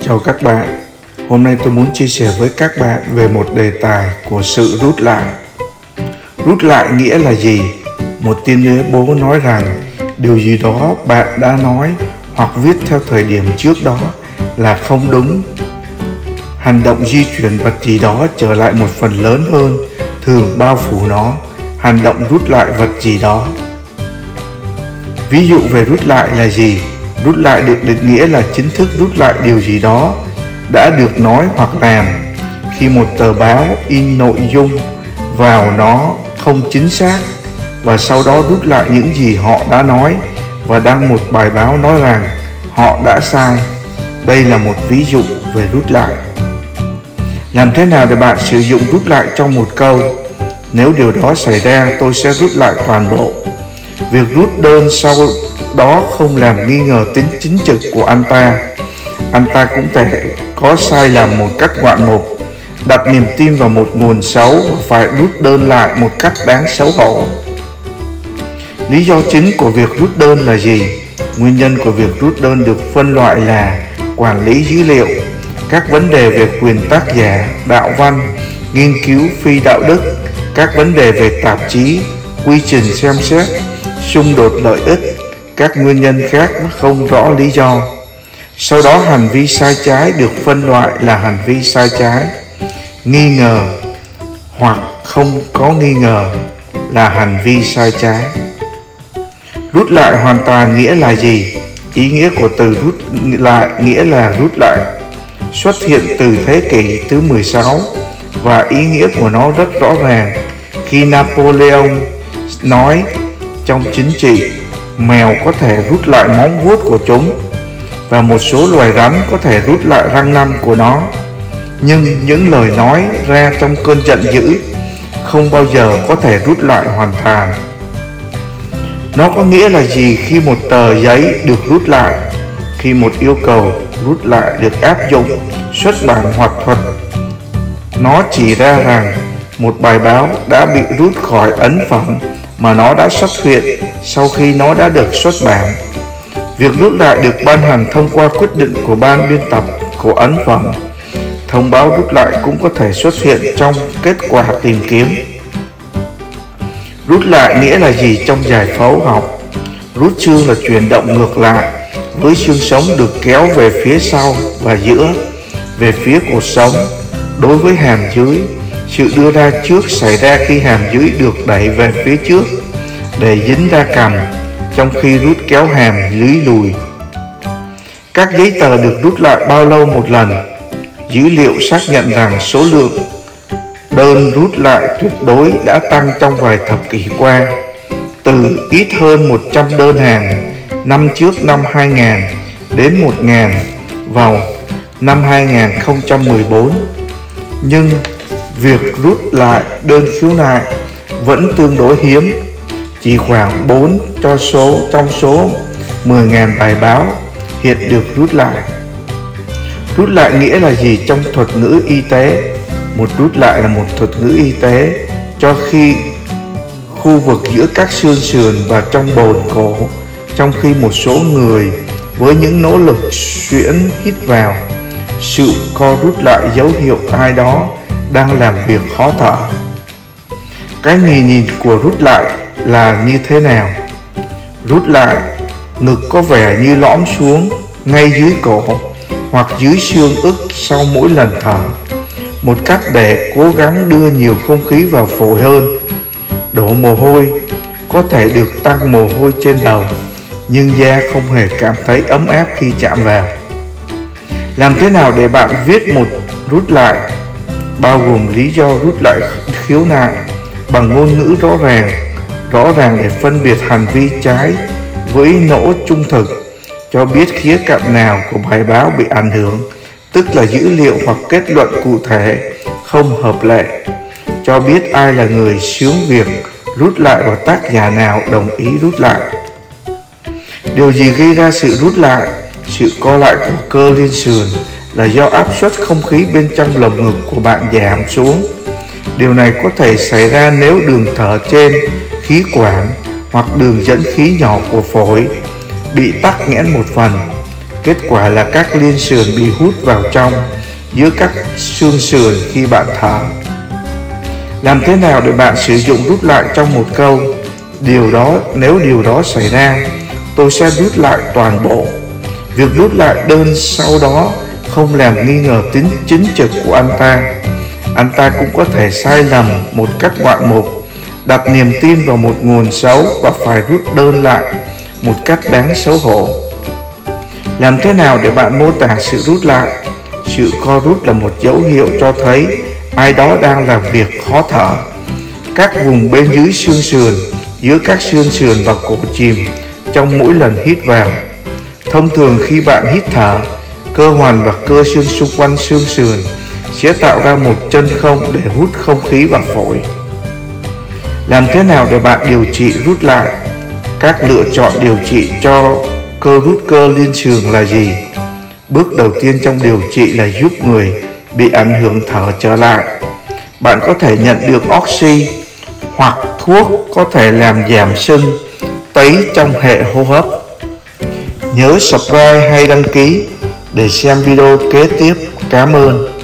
Chào các bạn, hôm nay tôi muốn chia sẻ với các bạn về một đề tài của sự rút lại. Rút lại nghĩa là gì? Một tuyên bố nói rằng điều gì đó bạn đã nói hoặc viết theo thời điểm trước đó là không đúng. Hành động di chuyển vật gì đó trở lại một phần lớn hơn, thường bao phủ nó. Hành động rút lại vật gì đó. Ví dụ về rút lại là gì? Rút lại được định nghĩa là chính thức rút lại điều gì đó đã được nói hoặc làm. Khi một tờ báo in nội dung vào nó không chính xác và sau đó rút lại những gì họ đã nói và đăng một bài báo nói rằng họ đã sai. Đây là một ví dụ về rút lại. Làm thế nào để bạn sử dụng rút lại trong một câu? Nếu điều đó xảy ra, tôi sẽ rút lại toàn bộ. Việc rút đơn sau đó không làm nghi ngờ tính chính trực của anh ta. Anh ta cũng thể có sai lầm một cách ngoạn mục, đặt niềm tin vào một nguồn xấu và phải rút đơn lại một cách đáng xấu hổ. Lý do chính của việc rút đơn là gì? Nguyên nhân của việc rút đơn được phân loại là quản lý dữ liệu, các vấn đề về quyền tác giả, đạo văn, nghiên cứu phi đạo đức, các vấn đề về tạp chí, quy trình xem xét, xung đột lợi ích, các nguyên nhân khác không rõ lý do. Sau đó hành vi sai trái được phân loại là hành vi sai trái. Nghi ngờ hoặc không có nghi ngờ là hành vi sai trái. Rút lại hoàn toàn nghĩa là gì? Ý nghĩa của từ rút lại nghĩa là rút lại, xuất hiện từ thế kỷ thứ 16 và ý nghĩa của nó rất rõ ràng khi Napoleon nói trong chính trị mèo có thể rút lại móng vuốt của chúng và một số loài rắn có thể rút lại răng nanh của nó, nhưng những lời nói ra trong cơn giận dữ không bao giờ có thể rút lại hoàn toàn. Nó có nghĩa là gì khi một tờ giấy được rút lại? Khi một yêu cầu rút lại được áp dụng, xuất bản hoặc thuật, nó chỉ ra rằng một bài báo đã bị rút khỏi ấn phẩm mà nó đã xuất hiện sau khi nó đã được xuất bản. Việc rút lại được ban hành thông qua quyết định của ban biên tập của ấn phẩm. Thông báo rút lại cũng có thể xuất hiện trong kết quả tìm kiếm. Rút lại nghĩa là gì trong giải phẫu học? Rút xương là chuyển động ngược lại, với xương sống được kéo về phía sau và giữa, về phía cột sống. Đối với hàm dưới, sự đưa ra trước xảy ra khi hàm dưới được đẩy về phía trước để dính ra cằm, trong khi rút kéo hàm dưới lùi. Các giấy tờ được rút lại bao lâu một lần? Dữ liệu xác nhận rằng số lượng đơn rút lại tuyệt đối đã tăng trong vài thập kỷ qua, từ ít hơn 100 đơn hàng năm trước năm 2000 đến 1000 vào năm 2014. Nhưng việc rút lại đơn khiếu nại vẫn tương đối hiếm, chỉ khoảng 4 trong số 10.000 bài báo hiện được rút lại. Rút lại nghĩa là gì trong thuật ngữ y tế? Một rút lại là một thuật ngữ y tế cho khi khu vực giữa các xương sườn và trong bồn cổ, trong khi một số người với những nỗ lực xuyễn hít vào. Sự co rút lại dấu hiệu ai đó đang làm việc khó thở. Cái nhìn của rút lại là như thế nào? Rút lại, ngực có vẻ như lõm xuống ngay dưới cổ hoặc dưới xương ức sau mỗi lần thở, một cách để cố gắng đưa nhiều không khí vào phổi hơn. Đổ mồ hôi, có thể được tăng mồ hôi trên đầu, nhưng da không hề cảm thấy ấm áp khi chạm vào. Làm thế nào để bạn viết một rút lại, bao gồm lý do rút lại khiếu nại, bằng ngôn ngữ rõ ràng để phân biệt hành vi trái với nỗ trung thực, cho biết khía cạnh nào của bài báo bị ảnh hưởng, tức là dữ liệu hoặc kết luận cụ thể không hợp lệ, cho biết ai là người xướng việc rút lại và tác giả nào đồng ý rút lại. Điều gì gây ra sự rút lại? Sự co lại của cơ liên sườn là do áp suất không khí bên trong lồng ngực của bạn giảm xuống. Điều này có thể xảy ra nếu đường thở trên khí quản hoặc đường dẫn khí nhỏ của phổi bị tắc nghẽn một phần. Kết quả là các liên sườn bị hút vào trong giữa các xương sườn khi bạn thở. Làm thế nào để bạn sử dụng rút lại trong một câu? Nếu điều đó xảy ra, tôi sẽ rút lại toàn bộ. Việc rút lại đơn sau đó không làm nghi ngờ tính chính trực của anh ta. Anh ta cũng có thể sai lầm một cách ngoạn mục, đặt niềm tin vào một nguồn xấu và phải rút đơn lại một cách đáng xấu hổ. Làm thế nào để bạn mô tả sự rút lại? Sự co rút là một dấu hiệu cho thấy ai đó đang làm việc khó thở. Các vùng bên dưới xương sườn, giữa các xương sườn và cổ chìm trong mỗi lần hít vào. Thông thường khi bạn hít thở, cơ hoành và cơ xương xung quanh xương sườn sẽ tạo ra một chân không để hút không khí vào phổi. Làm thế nào để bạn điều trị rút lại? Các lựa chọn điều trị cho rút cơ liên sườn là gì? Bước đầu tiên trong điều trị là giúp người bị ảnh hưởng thở trở lại. Bạn có thể nhận được oxy hoặc thuốc có thể làm giảm sưng, tấy trong hệ hô hấp. Nhớ subscribe hay đăng ký để xem video kế tiếp. Cảm ơn.